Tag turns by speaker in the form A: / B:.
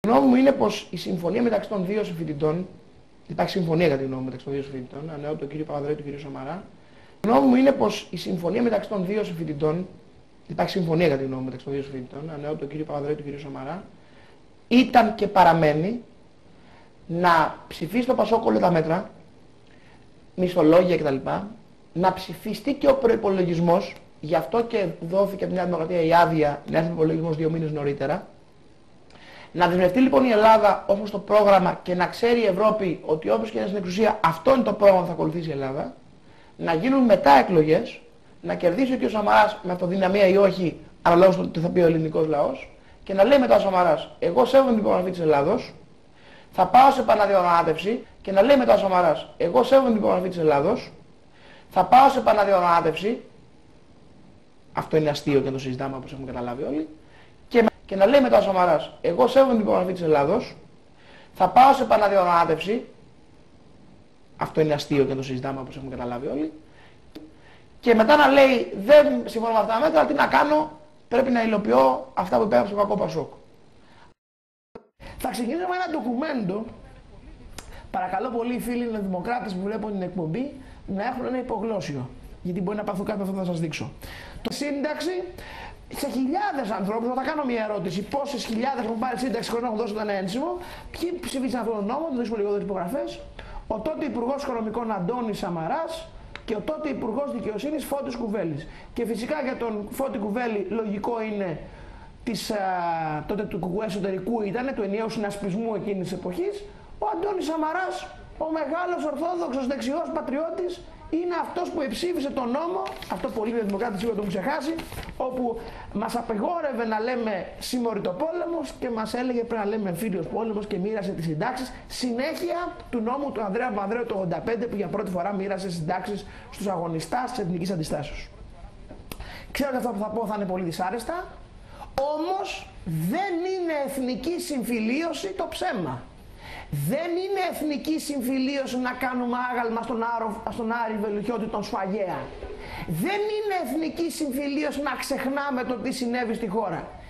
A: Η γνώμη μου είναι πως η συμφωνία μεταξύ των δύο συμφοιτητών, υπάρχει συμφωνία κατά τη γνώμη μου μεταξύ των δύο συμφοιτητών, ανέω τον κύριο Παπανδρέου και τον κύριο Σαμαρά. Η γνώμη μου είναι πως η συμφωνία μεταξύ των δύο συμφοιτητών, υπάρχει συμφωνία κατά τη γνώμη μου μεταξύ των δύο συμφοιτητών, ανέω τον κύριο Παπανδρέου και τον κύριο Σαμαρά, ήταν και παραμένει να ψηφίσει το Πασόκ όλα τα μέτρα, μισθολόγια κτλ. Να ψηφιστεί και ο προϋπολογισμός, γι' αυτό και δόθηκε από την Νέα Δημοκρατία η άδεια να έρθει ο προϋπολογισμός 2 μήνες νωρίτερα. Να δεσμευτεί λοιπόν η Ελλάδα όπως το πρόγραμμα και να ξέρει η Ευρώπη ότι όπως και είναι στην εξουσία αυτό είναι το πρόγραμμα που θα ακολουθήσει η Ελλάδα. Να γίνουν μετά εκλογές, να κερδίσει ο κ. Σαμαράς με αυτοδυναμία ή όχι, αναλόγως το τι θα πει ο ελληνικός λαός, και να λέει μετά ο Σαμαράς, εγώ σέβομαι την υπογραφή της Ελλάδος, θα πάω σε επαναδιοργανώτευση, και να λέει μετά ο Σαμαράς, εγώ σέβομαι την υπογραφή της Ελλάδος, θα πάω σε επαναδιοργανώτευση, αυτό είναι αστείο και να το συζητάμε όπως έχουμε καταλάβει όλοι, και να λέει μετά ο Σαμαράς, εγώ σέβομαι την υπογραφή της Ελλάδος, θα πάω σε επαναδιοργανώτευση, αυτό είναι αστείο και να το συζητάμε όπως έχουμε καταλάβει όλοι, και μετά να λέει, δεν συμφωνώ με αυτά τα μέτρα, τι να κάνω, πρέπει να υλοποιώ αυτά που υπέγραψε το κακό Πασόκ. Θα ξεκινήσω με ένα ντοκουμέντο. Παρακαλώ πολύ οι φίλοι δημοκράτες που βλέπουν την εκπομπή να έχουν ένα υπογλώσσιο, γιατί μπορεί να πάθουν κάτι αυτό που θα σας δείξω. Το σύνταξη σε χιλιάδες ανθρώπους, θα κάνω μια ερώτηση. Πόσες χιλιάδες έχουν πάρει σύνταξη χωρίς να έχουν δώσει ένα ένσημο, ποιοι ψηφίσαν αυτόν τον νόμο, θα δείξουμε λίγο εδώ τις υπογραφές. Ο τότε Υπουργός Οικονομικών Αντώνης Σαμαράς και ο τότε Υπουργός Δικαιοσύνης Φώτης Κουβέλης. Και φυσικά για τον Φώτη Κουβέλη λογικό είναι τότε του κουκουέ εσωτερικού ήταν, του ενιαίου συνασπισμού εκείνης της εποχής. Ο Αντώνης Σαμαράς, ο μεγάλος ορθόδοξος δεξιός πατριώτης, είναι αυτός που εψήφισε τον νόμο, αυτό πολλοί δημοκράτες σίγουρα το έχουν ξεχάσει, όπου μας απεγόρευε να λέμε συμμοριτοπόλεμος και μας έλεγε πρέπει να λέμε εμφύλιος πόλεμος και μοίρασε τις συντάξεις, συνέχεια του νόμου του Ανδρέα Παπανδρέου το 1985 που για πρώτη φορά μοίρασε συντάξεις στους αγωνιστάς της Εθνικής Αντιστάσεως. Ξέρω ότι αυτό που θα πω θα είναι πολύ δυσάρεστα, όμως δεν είναι εθνική συμφιλίωση το ψέμα. Δεν είναι εθνική συμφιλίωση να κάνουμε άγαλμα στον Άρη Βελουχιώτη τον Σφαγέα. Δεν είναι εθνική συμφιλίωση να ξεχνάμε το τι συνέβη στη χώρα.